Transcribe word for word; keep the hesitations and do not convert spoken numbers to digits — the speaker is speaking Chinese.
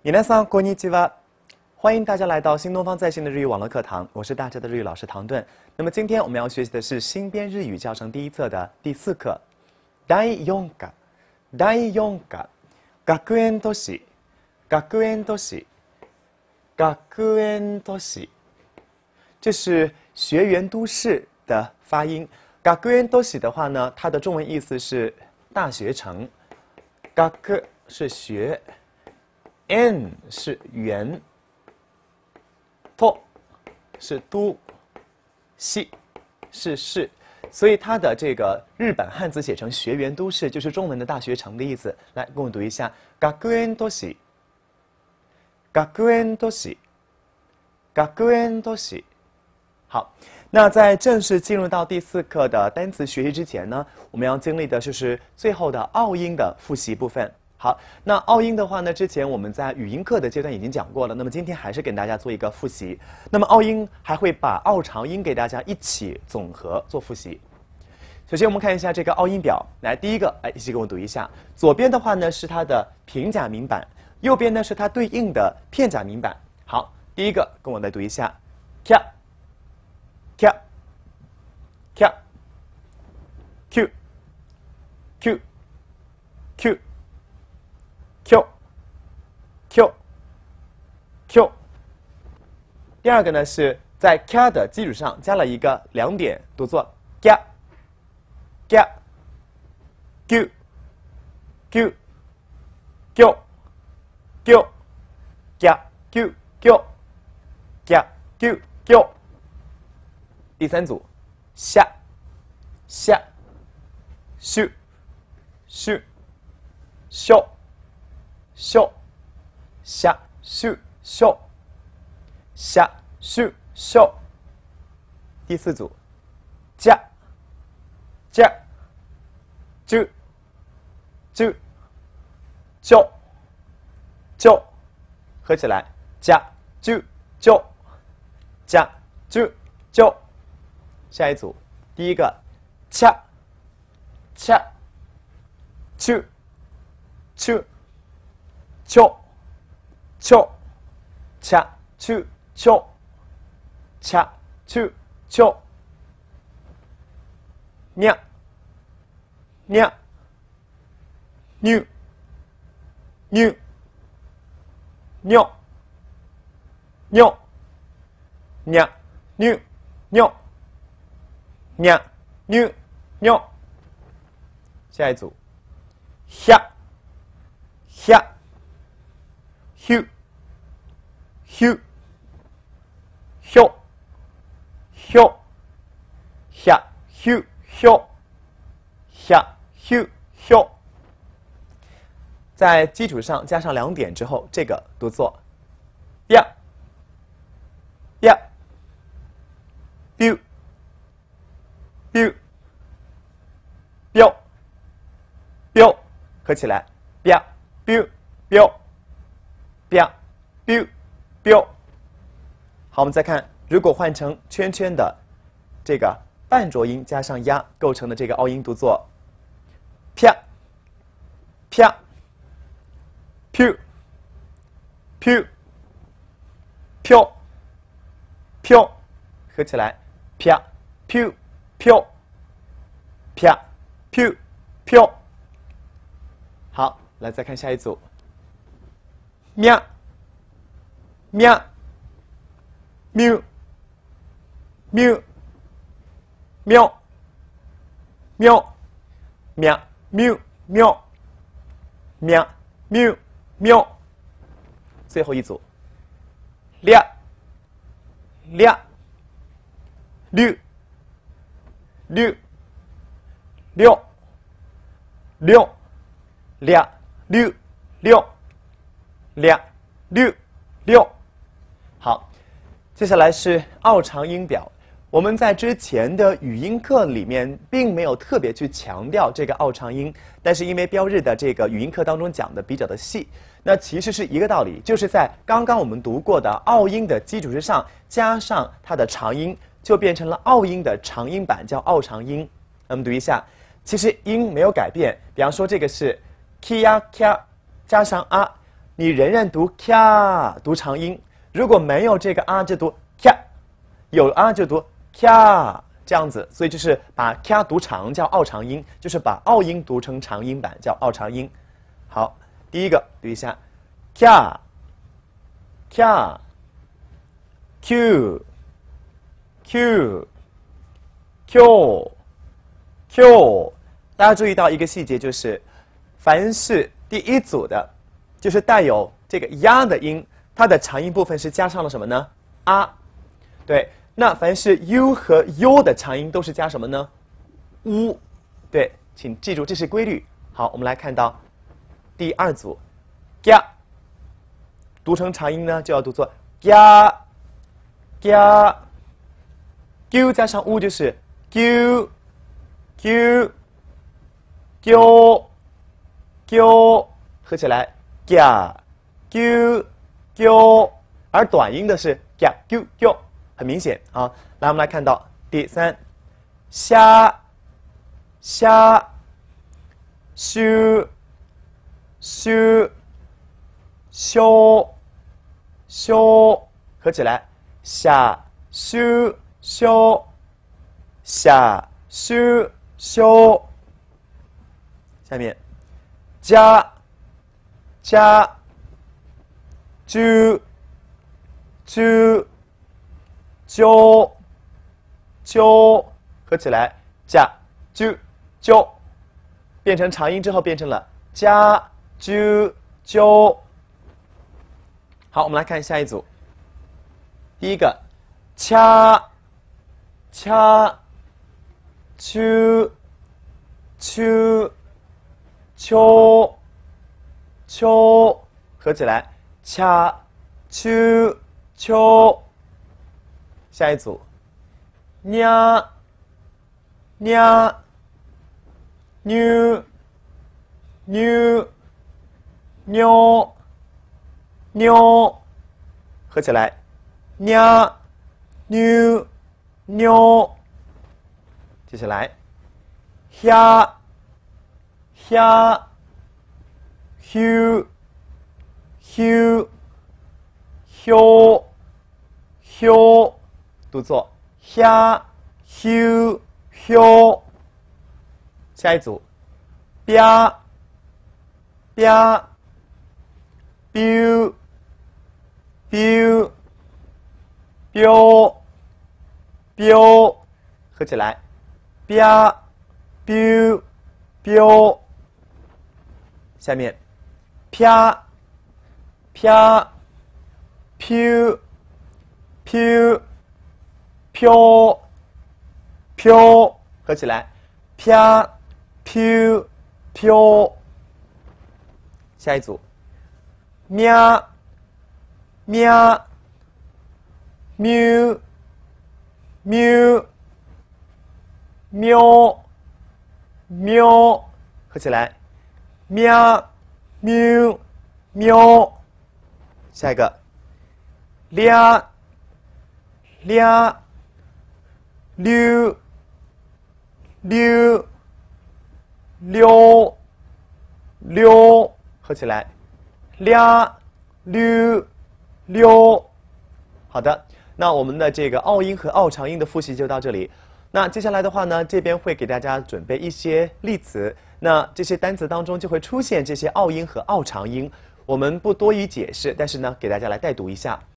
皆さんこんにちは，欢迎大家来到新东方在线的日语网络课堂，我是大家的日语老师唐顿。那么今天我们要学习的是新编日语教程第一册的第四课，第四課、第四課、学園都市、学園都市、学園都市，这是学园都市的发音。学園都市的话呢，它的中文意思是大学城。学是学。N 是园，都是都，西是市，所以它的这个日本汉字写成学园都市，就是中文的大学城的意思。来，跟我读一下：学園都市，学園都市，学園都市。好，那在正式进入到第四课的单词学习之前呢，我们要经历的就是最后的拗音的复习部分。好，那拗音的话呢，之前我们在语音课的阶段已经讲过了，那么今天还是给大家做一个复习。那么拗音还会把拗长音给大家一起总和做复习。首先我们看一下这个拗音表，来，第一个，哎，一起跟我读一下。左边的话呢是它的平假名版，右边呢是它对应的片假名版。好，第一个跟我来读一下 ，k k k q q q。Q Q Q， 第二个呢是在 K 的基础上加了一个两点，读作 G G Q Q Q Q G Q Q G Q Q。第三组下下 sh sh sh。秀，下秀秀，下秀秀。第四组，加加，就就就就，合起来，加就就加就就。下一组，第一个，恰恰，就就。秋，秋，恰秋秋，恰秋秋。냐，냐，뉴，뉴，뇨，뇨，냐，뉴，뇨，냐，뉴，뇨。下一组，샤，샤。휴, 휴, 효, 효, 샤, 휴, 효, 샤, 휴, 효。在基础上加上两点之后，这个读作呀呀 ，biu, biu, biu, biu， 合起来 biu, biu, biu。biu biu biu。好，我们再看，如果换成圈圈的这个半浊音加上呀构成的这个拗音，读作啪啪 piu piu piu piu， 合起来啪 piu piu 啪 piu piu。好，来再看下一组。喵喵喵喵喵喵喵喵喵喵喵喵。最后一组，俩俩六六六六俩六六。俩六六。好，接下来是拗长音表。我们在之前的语音课里面并没有特别去强调这个拗长音，但是因为标日的这个语音课当中讲的比较的细，那其实是一个道理，就是在刚刚我们读过的拗音的基础之上加上它的长音，就变成了拗音的长音版，叫拗长音。那么读一下，其实音没有改变，比方说这个是 kia kia 加上啊。 你仍然读 kya 读长音。如果没有这个啊，就读 kya， 有啊就读 kya 这样子。所以就是把 kya 读长叫拗长音，就是把拗音读成长音版叫拗长音。好，第一个读一下 kya kya q q q q。大家注意到一个细节，就是凡是第一组的，就是带有这个呀的音，它的长音部分是加上了什么呢？啊，对。那凡是 u 和 u 的长音都是加什么呢？乌，对，请记住这是规律。好，我们来看到第二组 ，ga， 读成长音呢就要读作 ga ga q 加上 u 就是 q q q q 合起来 ga q q， 而短音的是 ga q q， 很明显啊。来，我们来看到第三，虾虾修修修修，合起来下修修下修修。下面加加啾啾啾啾，合起来加啾啾，变成长音之后变成了加啾啾。好，我们来看下一组。第一个掐掐啾啾秋秋，合起来掐啾秋。下一组nha nha new new new new，合起来 nha new new。接下来 hia hia hu hu hu hu， 读作 hia hu hu。下一组 bia bia biu biu biu biu， 合起来 bia biu biu。下面啪啪 piu piu piu piu， 合起来啪 piu piu。下一组喵喵 miu miu miu miu， 合起来喵喵喵。下一个俩俩溜溜溜溜，合起来俩溜溜。好的，那我们的这个拗音和拗长音的复习就到这里。那接下来的话呢，这边会给大家准备一些例词，那这些单词当中就会出现这些拗音和拗长音，我们不多予解释，但是呢，给大家来带读一下。